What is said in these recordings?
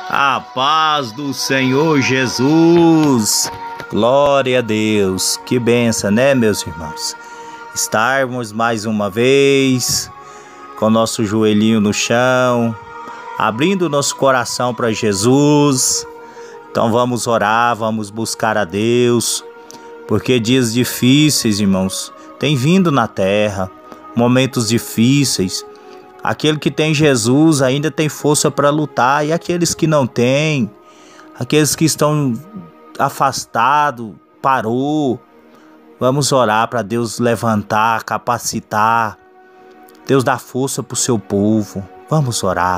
A paz do Senhor Jesus. Glória a Deus. Que benção, né, meus irmãos? Estarmos mais uma vez com nosso joelhinho no chão, abrindo nosso coração para Jesus. Então vamos orar, vamos buscar a Deus, porque dias difíceis, irmãos, tem vindo na terra, momentos difíceis. Aquele que tem Jesus ainda tem força para lutar, e aqueles que não têm, aqueles que estão afastados, parou. Vamos orar para Deus levantar, capacitar. Deus dá força para o seu povo. Vamos orar.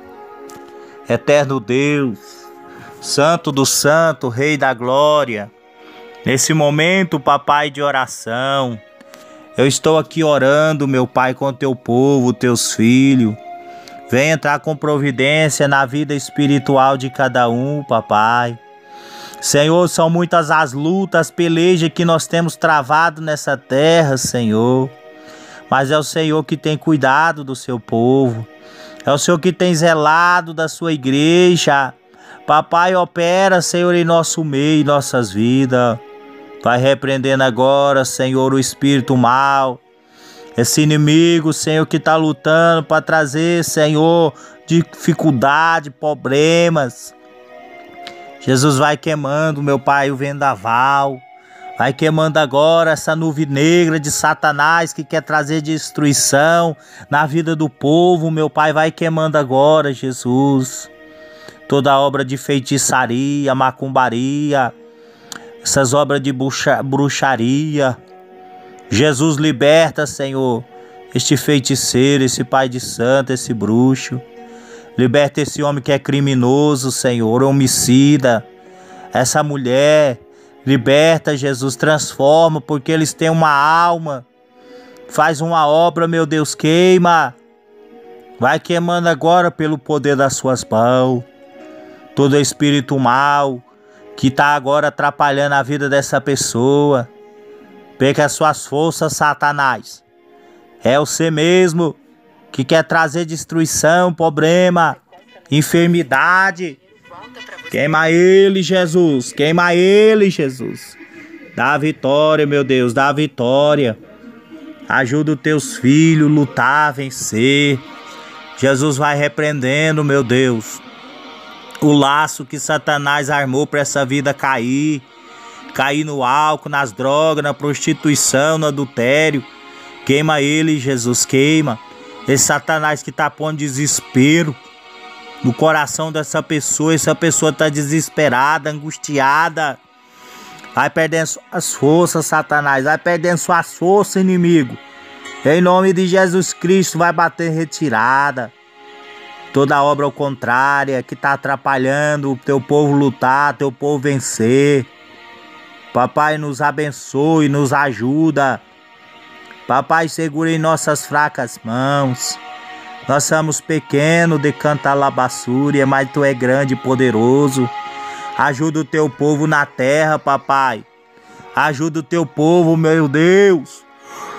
Eterno Deus, Santo do Santo, Rei da Glória, nesse momento, papai, de oração, eu estou aqui orando, meu Pai, com teu povo, teus filhos. Vem entrar com providência na vida espiritual de cada um, papai. Senhor, são muitas as lutas, as pelejas que nós temos travado nessa terra, Senhor. Mas é o Senhor que tem cuidado do seu povo. É o Senhor que tem zelado da sua igreja. Papai, opera, Senhor, em nosso meio, em nossas vidas. Vai repreendendo agora, Senhor, o espírito mal. Esse inimigo, Senhor, que está lutando para trazer, Senhor, dificuldade, problemas. Jesus, vai queimando, meu Pai, o vendaval. Vai queimando agora essa nuvem negra de Satanás que quer trazer destruição na vida do povo, meu Pai. Vai queimando agora, Jesus. Toda obra de feitiçaria, macumbaria, essas obras de bruxaria. Jesus, liberta, Senhor, este feiticeiro, esse pai de santo, esse bruxo. Liberta esse homem que é criminoso, Senhor, homicida. Essa mulher, liberta, Jesus, transforma, porque eles têm uma alma. Faz uma obra, meu Deus, queima. Vai queimando agora pelo poder das suas mãos. Todo espírito mal que está agora atrapalhando a vida dessa pessoa. Perca as suas forças, Satanás. É você mesmo que quer trazer destruição, problema, enfermidade. Queima ele, Jesus. Queima ele, Jesus. Dá a vitória, meu Deus. Dá a vitória. Ajuda os teus filhos a lutar, a vencer. Jesus, vai repreendendo, meu Deus, o laço que Satanás armou para essa vida cair. Cair no álcool, nas drogas, na prostituição, no adultério. Queima ele, Jesus, queima. Esse Satanás que está pondo desespero no coração dessa pessoa. Essa pessoa está desesperada, angustiada. Vai perdendo suas forças, Satanás. Vai perdendo suas forças, inimigo. Em nome de Jesus Cristo, vai bater retirada. Toda obra ao contrário que está atrapalhando o teu povo lutar, teu povo vencer. Papai, nos abençoe, nos ajuda. Papai, segura em nossas fracas mãos. Nós somos pequenos de cantalabassúria, mas tu é grande e poderoso. Ajuda o teu povo na terra, papai. Ajuda o teu povo, meu Deus.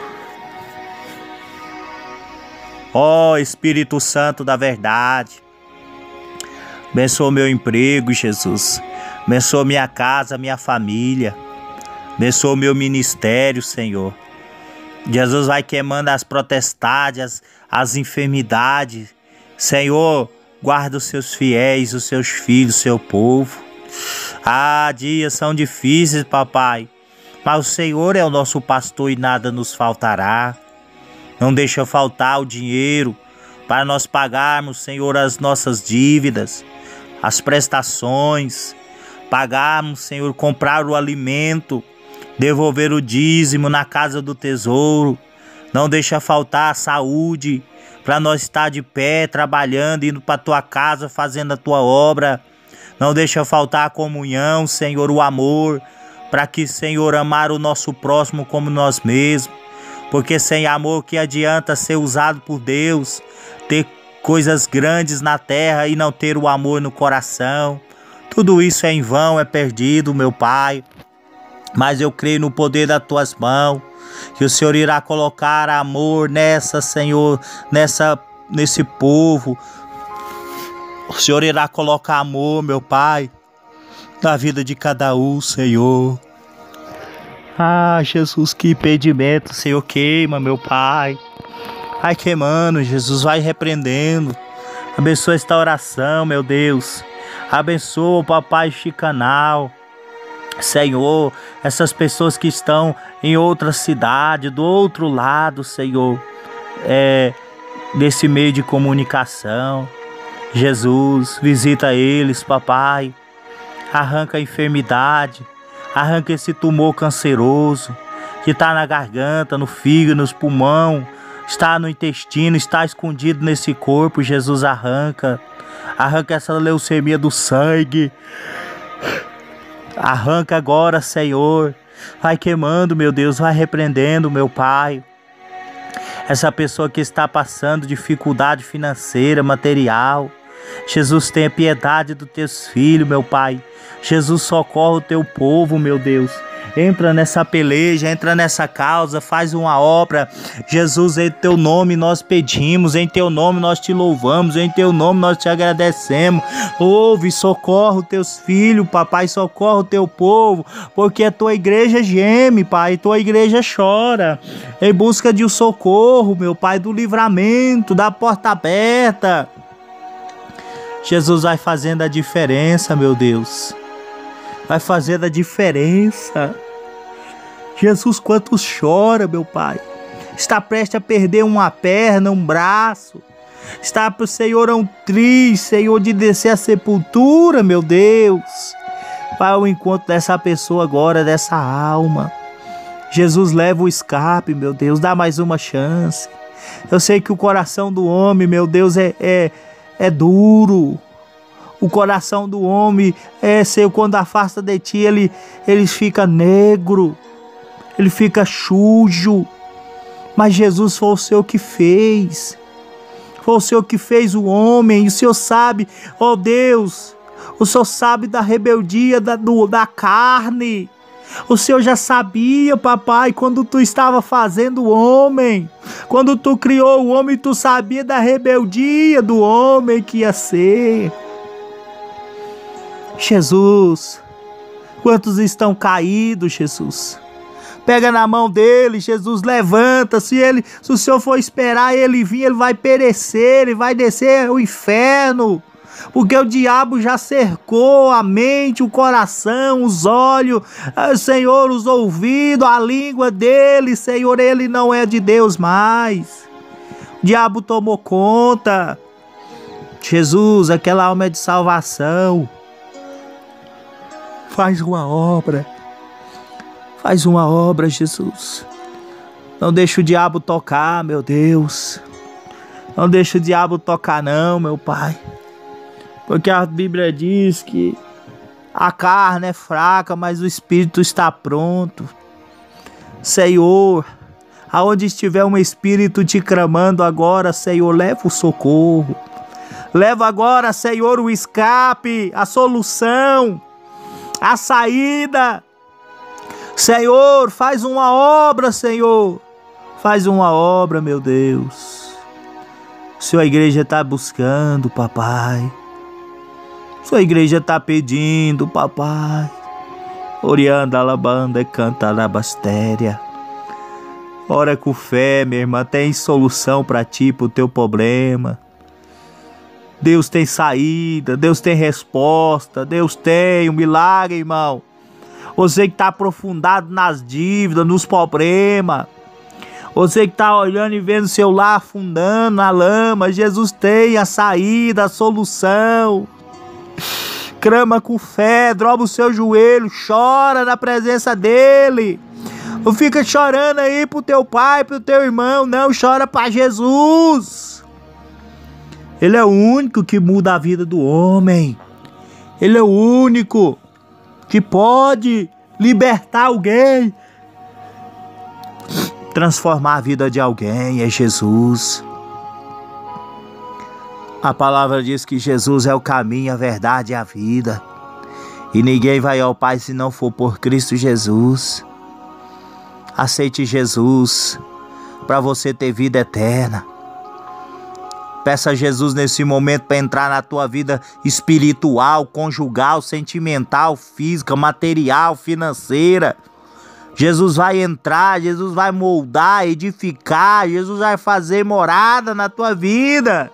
Ó Espírito Santo da verdade, abençoa meu emprego, Jesus. Abençoa minha casa, minha família. Abençoa meu ministério, Senhor. Jesus, vai queimando as protestades, as enfermidades. Senhor, guarda os seus fiéis, os seus filhos, o seu povo. Dias são difíceis, papai, mas o Senhor é o nosso pastor e nada nos faltará. Não deixa faltar o dinheiro para nós pagarmos, Senhor, as nossas dívidas, as prestações, pagarmos, Senhor, comprar o alimento, devolver o dízimo na casa do tesouro. Não deixa faltar a saúde para nós estar de pé, trabalhando, indo para a tua casa, fazendo a tua obra. Não deixa faltar a comunhão, Senhor, o amor, para que, Senhor, amar o nosso próximo como nós mesmos. Porque sem amor, que adianta ser usado por Deus, ter coisas grandes na terra e não ter o amor no coração? Tudo isso é em vão, é perdido, meu Pai. Mas eu creio no poder das tuas mãos, que o Senhor irá colocar amor nessa, Senhor, nesse povo, O Senhor irá colocar amor, meu Pai, na vida de cada um, Senhor. Ah, Jesus, que impedimento, Senhor, queima, meu Pai. Vai queimando, Jesus, vai repreendendo. Abençoa esta oração, meu Deus. Abençoa o papai Chicanal. Senhor, essas pessoas que estão em outra cidade, do outro lado, Senhor, desse meio de comunicação. Jesus, visita eles, papai. Arranca a enfermidade, arranca esse tumor canceroso que está na garganta, no fígado, nos pulmões, está no intestino, está escondido nesse corpo. Jesus, arranca essa leucemia do sangue. Arranca agora, Senhor. Vai queimando, meu Deus, vai repreendendo, meu Pai. Essa pessoa que está passando dificuldade financeira, material. Jesus, tenha piedade dos teus filhos, meu Pai. Jesus, socorre o teu povo, meu Deus. Entra nessa peleja, entra nessa causa, faz uma obra. Jesus, em teu nome nós pedimos, em teu nome nós te louvamos, em teu nome nós te agradecemos. Ouve, socorre os teus filhos, papai, socorre o teu povo, porque a tua igreja geme, pai, tua igreja chora, em busca de um socorro, meu Pai, do livramento, da porta aberta. Jesus, vai fazendo a diferença, meu Deus. Vai fazendo a diferença. Jesus, quantos chora, meu Pai. Está prestes a perder uma perna, um braço. Está pro Senhor um triste, Senhor, de descer a sepultura, meu Deus. Vai ao encontro dessa pessoa agora, dessa alma. Jesus, leva o escape, meu Deus. Dá mais uma chance. Eu sei que o coração do homem, meu Deus, é duro. O coração do homem, Senhor, quando afasta de ti, ele fica negro, ele fica sujo. Mas Jesus, foi o Senhor que fez. Foi o Senhor que fez o homem. E o Senhor sabe, ó Deus, o Senhor sabe da rebeldia da carne. O Senhor já sabia, papai, quando tu estava fazendo o homem. Quando tu criou o homem, tu sabia da rebeldia do homem que ia ser. Jesus, quantos estão caídos, Jesus? Pega na mão dele, Jesus, levanta. Se o Senhor for esperar ele vir, ele vai perecer, ele vai descer ao inferno. Porque o diabo já cercou a mente, o coração, os olhos, Senhor, os ouvidos, a língua dele, Senhor, ele não é de Deus mais. O diabo tomou conta. Jesus, aquela alma é de salvação. Faz uma obra. Faz uma obra, Jesus. Não deixa o diabo tocar, meu Deus. Não deixa o diabo tocar não, meu Pai. Porque a Bíblia diz que a carne é fraca, mas o espírito está pronto. Senhor, aonde estiver um espírito te clamando agora, Senhor, leva o socorro. Leva agora, Senhor, o escape, a solução, a saída. Senhor, faz uma obra, Senhor. Faz uma obra, meu Deus. Sua igreja está buscando, papai. Sua igreja está pedindo, papai. Orianda, alabanda, canta, alabastéria. Ora com fé, minha irmã. Tem solução para ti, para o teu problema. Deus tem saída, Deus tem resposta, Deus tem um milagre, irmão. Você que está aprofundado nas dívidas, nos problemas. Você que está olhando e vendo seu lar afundando na lama. Jesus tem a saída, a solução. Clama com fé, dobra o seu joelho, chora na presença dele. Não fica chorando aí pro teu pai, pro teu irmão, não, chora para Jesus. Ele é o único que muda a vida do homem. Ele é o único que pode libertar alguém, transformar a vida de alguém, é Jesus. A palavra diz que Jesus é o caminho, a verdade e a vida. E ninguém vai ao Pai se não for por Cristo Jesus. Aceite Jesus para você ter vida eterna. Peça a Jesus nesse momento para entrar na tua vida espiritual, conjugal, sentimental, física, material, financeira. Jesus vai entrar, Jesus vai moldar, edificar, Jesus vai fazer morada na tua vida.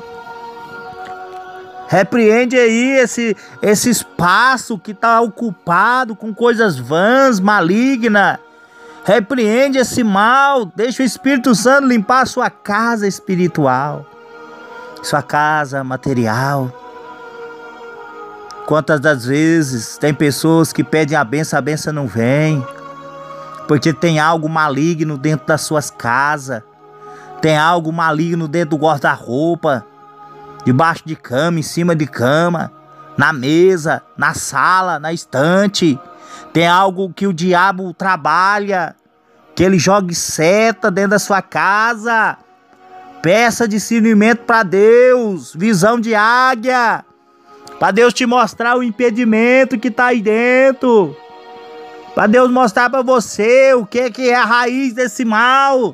Repreende aí esse espaço que está ocupado com coisas vãs, malignas. Repreende esse mal, deixa o Espírito Santo limpar a sua casa espiritual, sua casa material. Quantas das vezes tem pessoas que pedem a benção não vem, porque tem algo maligno dentro das suas casas, tem algo maligno dentro do guarda-roupa, debaixo de cama, em cima de cama, na mesa, na sala, na estante. Tem algo que o diabo trabalha, que ele jogue seta dentro da sua casa. Peça discernimento para Deus, visão de águia, para Deus te mostrar o impedimento que está aí dentro, para Deus mostrar para você o que é a raiz desse mal.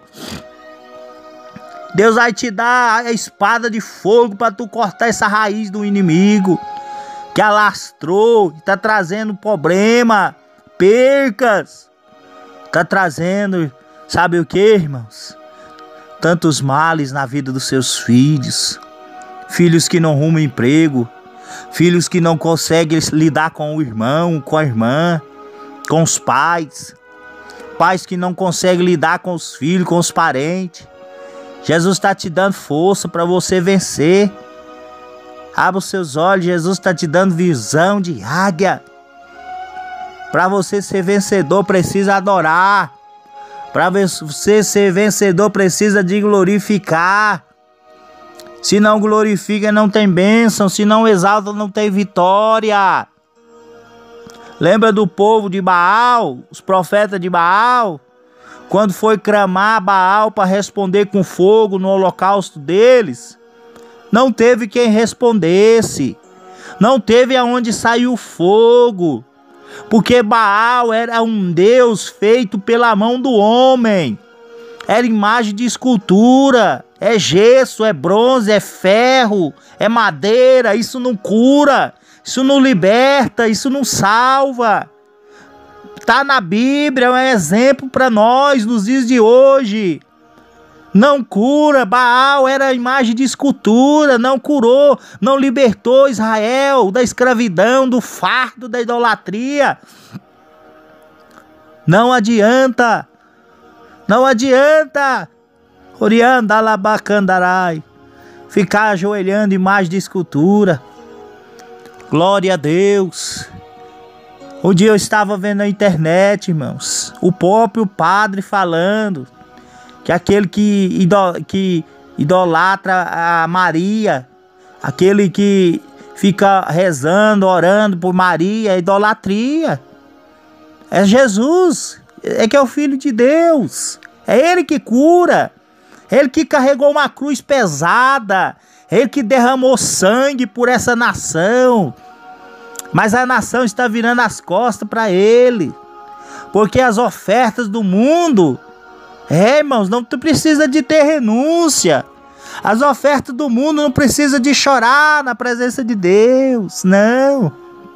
Deus vai te dar a espada de fogo para tu cortar essa raiz do inimigo que alastrou, está trazendo problema, percas, está trazendo, sabe o que, irmãos? Tantos males na vida dos seus filhos, filhos que não arrumam emprego, filhos que não conseguem lidar com o irmão, com a irmã, com os pais, pais que não conseguem lidar com os filhos, com os parentes. Jesus está te dando força para você vencer. Abra os seus olhos, Jesus está te dando visão de águia. Para você ser vencedor, precisa adorar. Para você ser vencedor, precisa de glorificar. Se não glorifica, não tem bênção. Se não exalta, não tem vitória. Lembra do povo de Baal, os profetas de Baal? Quando foi clamar Baal para responder com fogo no holocausto deles, não teve quem respondesse. Não teve aonde sair o fogo. Porque Baal era um deus feito pela mão do homem. Era imagem de escultura. É gesso, é bronze, é ferro, é madeira. Isso não cura, isso não liberta, isso não salva. Está na Bíblia, é um exemplo para nós nos dias de hoje. Não cura. Baal era imagem de escultura, não curou, não libertou Israel da escravidão, do fardo da idolatria. Não adianta, não adianta, Orianda alabacandarai, ficar ajoelhando imagem de escultura. Glória a Deus. Um dia eu estava vendo na internet, irmãos, o próprio padre falando que aquele que idolatra a Maria, aquele que fica rezando, orando por Maria, é idolatria. É Jesus, é que é o Filho de Deus, é Ele que cura, Ele que carregou uma cruz pesada, Ele que derramou sangue por essa nação. Mas a nação está virando as costas para Ele, porque as ofertas do mundo, irmãos, não precisa de ter renúncia. As ofertas do mundo não precisa de chorar na presença de Deus, não.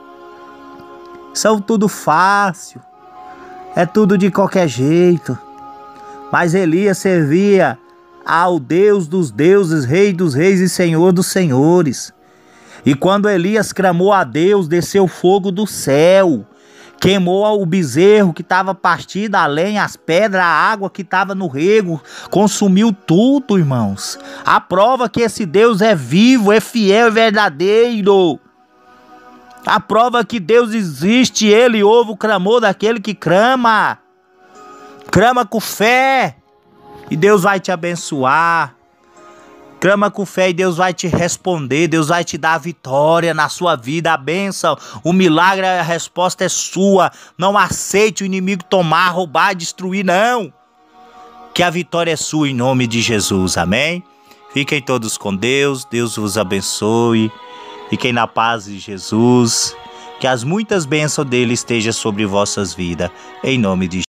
São tudo fácil, é tudo de qualquer jeito. Mas Elias servia ao Deus dos deuses, Rei dos reis e Senhor dos senhores. E quando Elias clamou a Deus, desceu fogo do céu, queimou o bezerro que estava partido, a lenha, as pedras, a água que estava no rego, consumiu tudo, irmãos. A prova que esse Deus é vivo, é fiel e verdadeiro. A prova que Deus existe, Ele ouve o clamor daquele que clama. Clama com fé e Deus vai te abençoar. Clama com fé e Deus vai te responder, Deus vai te dar a vitória na sua vida, a bênção, o milagre, a resposta é sua. Não aceite o inimigo tomar, roubar, destruir, não. Que a vitória é sua em nome de Jesus, amém? Fiquem todos com Deus, Deus vos abençoe. Fiquem na paz de Jesus, que as muitas bênçãos dele estejam sobre vossas vidas, em nome de Jesus.